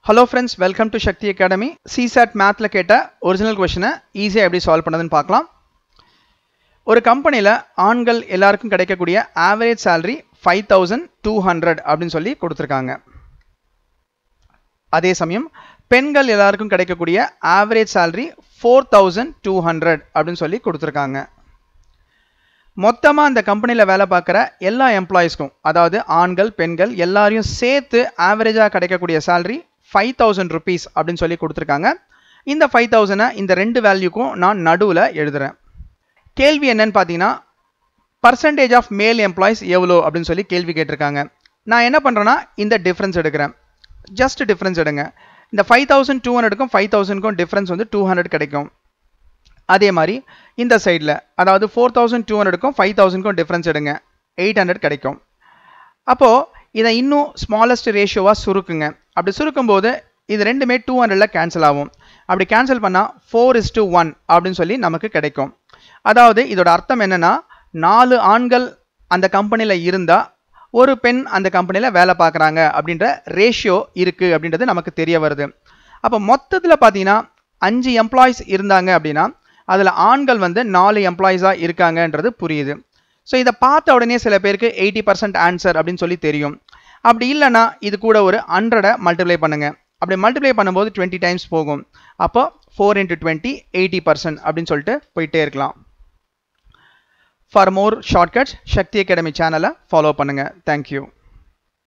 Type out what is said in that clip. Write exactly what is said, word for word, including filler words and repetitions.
Hello friends, welcome to Shakthii Academy. C SAT math la ketta original question easy எப்படி solve பண்ணதுன்னு பார்க்கலாம். ஒரு கம்பெனில ஆண்கள் எல்லாருக்கும் கிடைக்கக்கூடிய average salary five thousand two hundred அப்படினு சொல்லி கொடுத்திருக்காங்க. அதே சமயம் பெண்கள் எல்லாருக்கும் கிடைக்கக்கூடிய average salary four thousand two hundred அப்படினு சொல்லி கொடுத்திருக்காங்க. மொத்தமா அந்த கம்பெனில வேலை பார்க்குற எல்லா எம்ப்ளாயிஸ்க்கும் அதாவது ஆண்கள் பெண்கள் எல்லாரையும் சேர்த்து ஆவரேஜா கிடைக்கக்கூடிய salary five thousand rupees அப்படினு சொல்லி கொடுத்திருக்காங்க. இந்த five thousand இந்த ரெண்டு வேல்யூக்கும் நான் நடுவுல எழுதுறேன். கேள்வி என்னன்னு பாத்தீங்கன்னா percentage of male employees எவ்வளோ அப்படினு சொல்லி கேள்வி கேட்டிருக்காங்க. நான் என்ன பண்றேன்னா இந்த டிஃபரன்ஸ் எடுக்கிறேன். ஜஸ்ட் டிஃபரன்ஸ் எடுங்க. இந்த five thousand two hundred க்கும் five thousand க்கும் டிஃபரன்ஸ் வந்து two hundred கிடைக்கும். அதே மாதிரி இந்த சைடுல அதாவது four thousand two hundred க்கும் five thousand க்கும் டிஃபரன்ஸ் எடுங்க. eight hundred கிடைக்கும். அப்போ இதை இன்னும் ஸ்மாலஸ்ட் ரேஷியோவா சுருக்குங்க. அப்படி சுருக்கும்போது இது ரெண்டுமே two hundred ல கேன்சல் ஆகும். அப்படி கேன்சல் பண்ணா four is to one அப்படினு சொல்லி நமக்கு கிடைக்கும். அதாவது இதோட அர்த்தம் என்னன்னா நாலு ஆண்கள் அந்த கம்பெனில இருந்தா ஒரு பெண் அந்த கம்பெனில வேலை பார்க்கறாங்க அப்படின்ற ரேஷியோ இருக்கு அப்படின்றது நமக்கு தெரிய வருது. அப்ப மொத்தத்துல பாத்தீங்கன்னா அஞ்சு எம்ப்ளாயிஸ் இருந்தாங்க அப்படினா அதுல ஆண்கள் வந்து நாலு எம்ப்ளாயிஸா இருக்காங்கன்றது புரியுது. சோ இத பார்த்த உடனே சில பேருக்கு eighty percent ஆன்சர் அப்படினு சொல்லி தெரியும். அப்படி இல்லனா இது கூட ஒரு one hundred மல்டிப்ளை பண்ணுங்க. அப்படி மல்டிப்ளை பண்ணும்போது twenty டைம்ஸ் போகும். அப்போ four into twenty eighty percent அப்படினு சொல்லிட்டு போயிட்டே இருக்கலாம். For more shortcuts Shakthii Academy channel follow பண்ணுங்க. Thank you.